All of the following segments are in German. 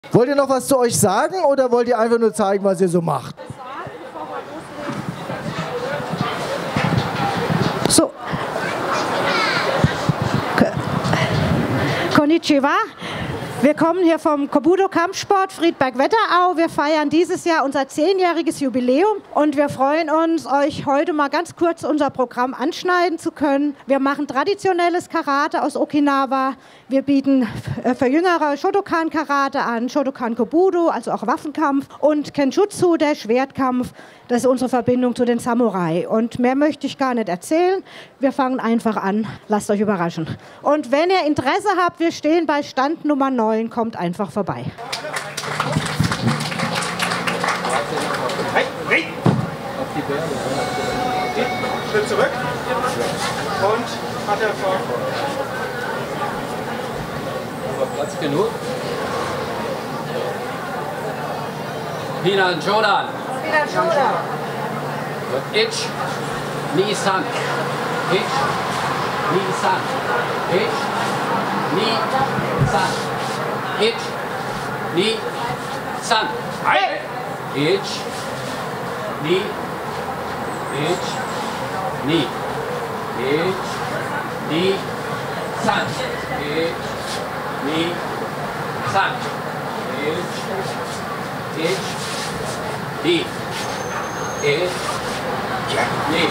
Wollt ihr noch was zu euch sagen oder wollt ihr einfach nur zeigen, was ihr so macht? So. Konnichiwa. Wir kommen hier vom Kobudo Kampfsport Friedberg Wetterau. Wir feiern dieses Jahr unser 10-jähriges Jubiläum und wir freuen uns, euch heute mal ganz kurz unser Programm anschneiden zu können. Wir machen traditionelles Karate aus Okinawa. Wir bieten für Jüngere Shotokan-Karate an, Shotokan Kobudo, also auch Waffenkampf, und Kenjutsu, der Schwertkampf. Das ist unsere Verbindung zu den Samurai. Und mehr möchte ich gar nicht erzählen. Wir fangen einfach an. Lasst euch überraschen. Und wenn ihr Interesse habt, wir stehen bei Stand Nummer 9. Kommt einfach vorbei. Hey, hey. Schritt zurück. Und hat er vor. Platz genug. Hinan Jodan. Wieder Schulter. Ich, Nisan. Ich, Nisan. Ich, Nisan. Ich, Nisan. Ich, Ni. Ich, Ni. Ich, Ni. San. Ich, Ni. San. Ich, Ni. Ich, Ni.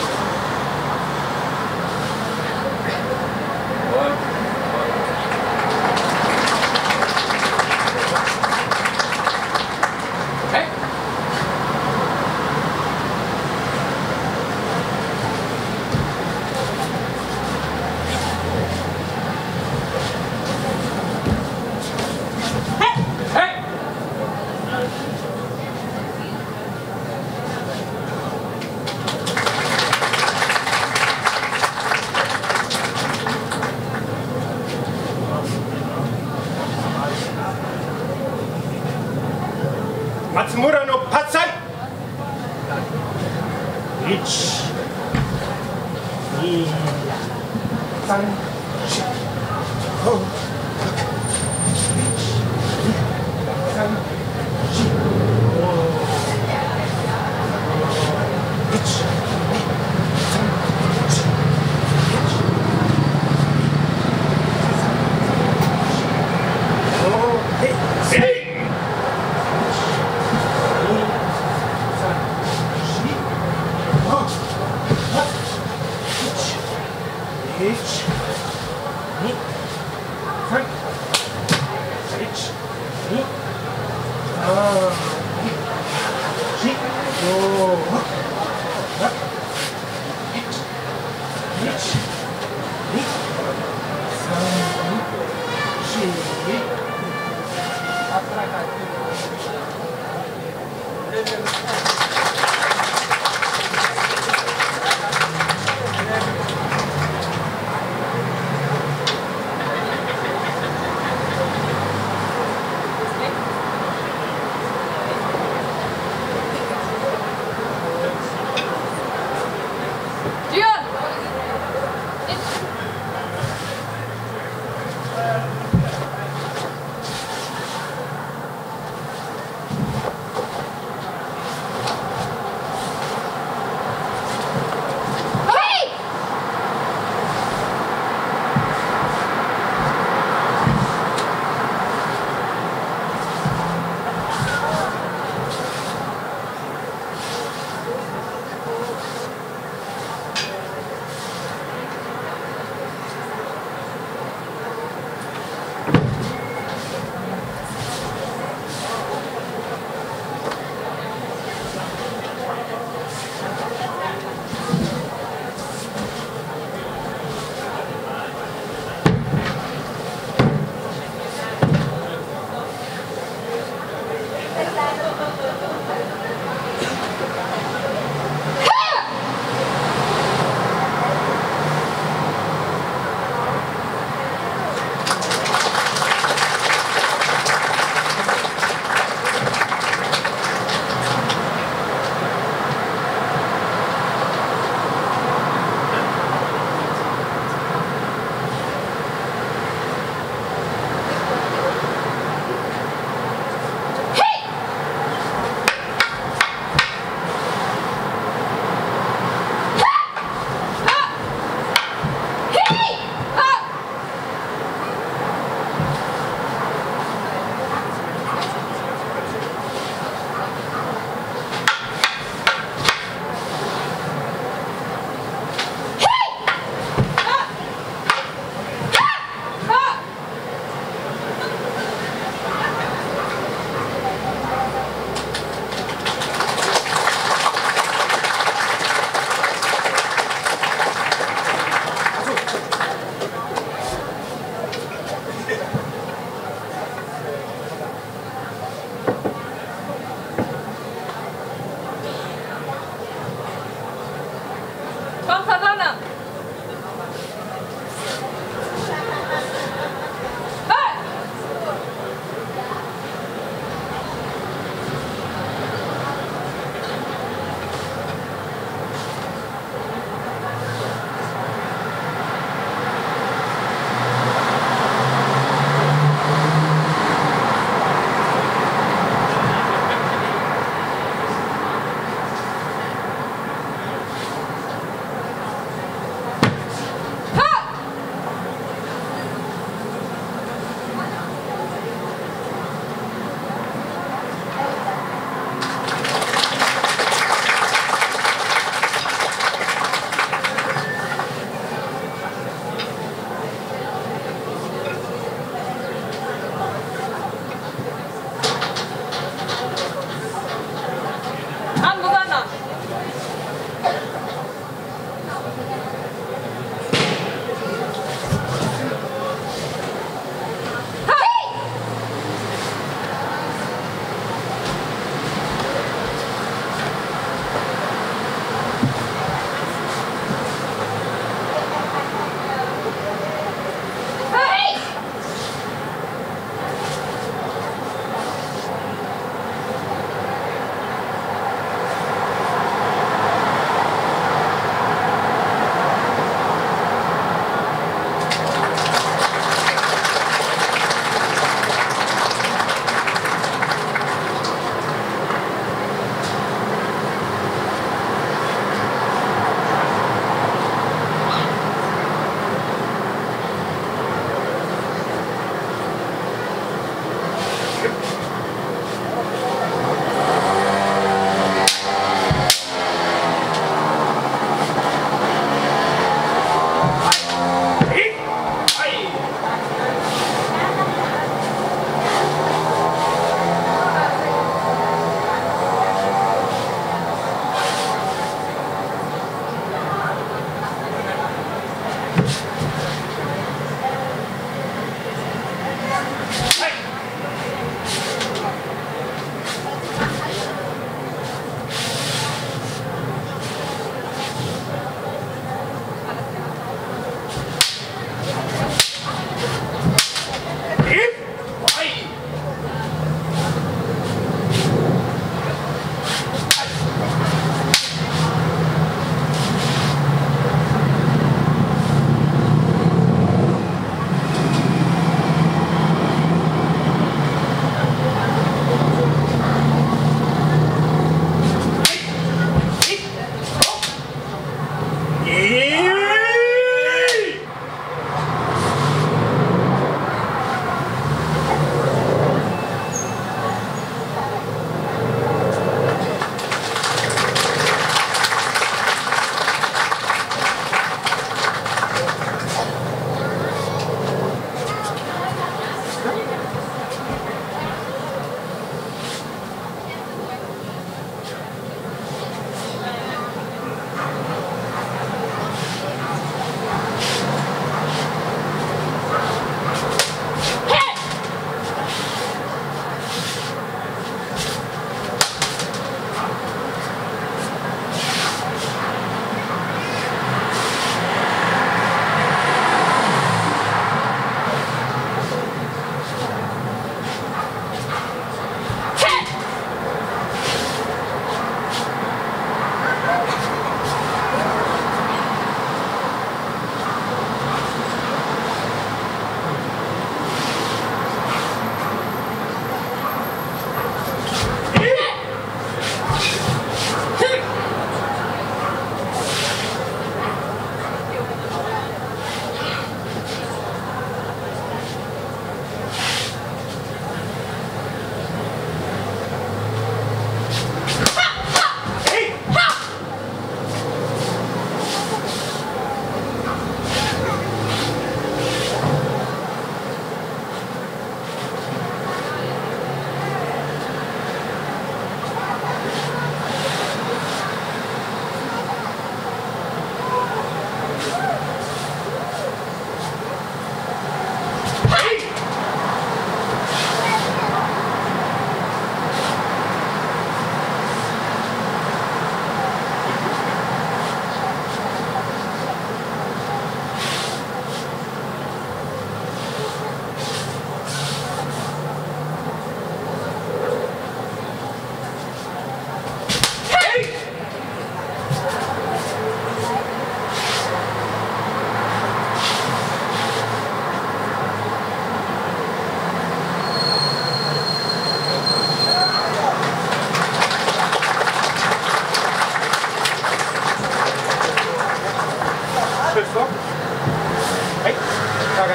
Hey. Matsumura no Patsai. Ich. Ni. San. Shi. Ho. San. Shi. Ho. Ich. San. Shi. Ho. Hey. Hey. Ich, ni, fang, ich, ni, shi, so, ich, ni, san, shi,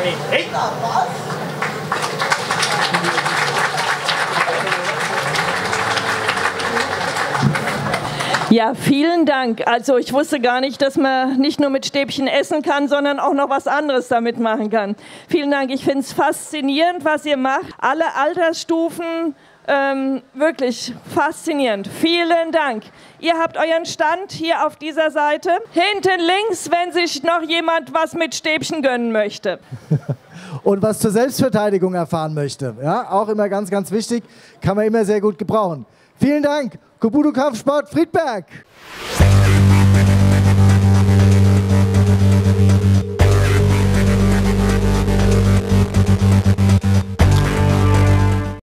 Conny. Hey! Ja, vielen Dank. Also ich wusste gar nicht, dass man nicht nur mit Stäbchen essen kann, sondern auch noch was anderes damit machen kann. Vielen Dank. Ich finde es faszinierend, was ihr macht. Alle Altersstufen, wirklich faszinierend. Vielen Dank. Ihr habt euren Stand hier auf dieser Seite. Hinten links, wenn sich noch jemand was mit Stäbchen gönnen möchte. Und was zur Selbstverteidigung erfahren möchte. Ja, auch immer ganz, ganz wichtig. Kann man immer sehr gut gebrauchen. Vielen Dank. Kobudo Kampfsport Friedberg.